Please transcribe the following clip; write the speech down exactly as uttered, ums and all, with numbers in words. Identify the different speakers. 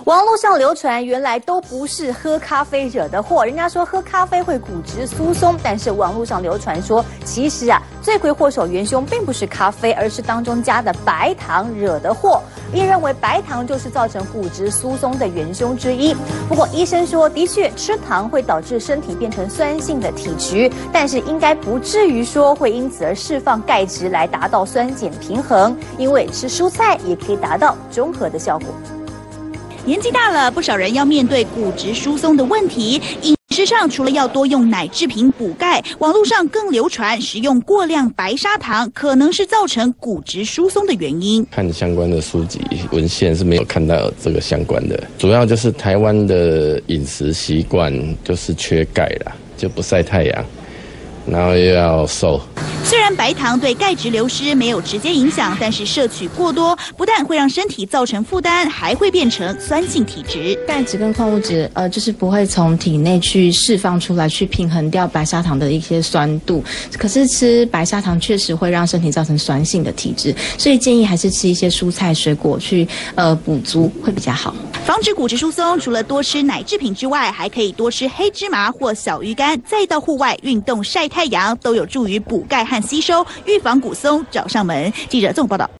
Speaker 1: 网络上流传，原来都不是喝咖啡惹的祸。人家说喝咖啡会骨质疏松，但是网络上流传说，其实啊，罪魁祸首元凶并不是咖啡，而是当中加的白糖惹的祸。并认为白糖就是造成骨质疏松的元凶之一。不过医生说，的确吃糖会导致身体变成酸性的体质，但是应该不至于说会因此而释放钙质来达到酸碱平衡，因为吃蔬菜也可以达到中和的效果。
Speaker 2: 年纪大了，不少人要面对骨质疏松的问题。饮食上除了要多用奶制品补钙，网络上更流传食用过量白砂糖可能是造成骨质疏松的原因。
Speaker 3: 看相关的书籍文献是没有看到这个相关的，主要就是台湾的饮食习惯就是缺钙啦，就不晒太阳，然后又要瘦。
Speaker 2: 虽然白糖对钙质流失没有直接影响，但是摄取过多不但会让身体造成负担，还会变成酸性体质。
Speaker 4: 钙质跟矿物质，呃，就是不会从体内去释放出来，去平衡掉白砂糖的一些酸度。可是吃白砂糖确实会让身体造成酸性的体质，所以建议还是吃一些蔬菜水果去呃补足会比较好。
Speaker 2: 防止骨质疏松，除了多吃奶制品之外，还可以多吃黑芝麻或小鱼干，再到户外运动晒太阳，都有助于补钙和吸收，预防骨松找上门。记者综合报道。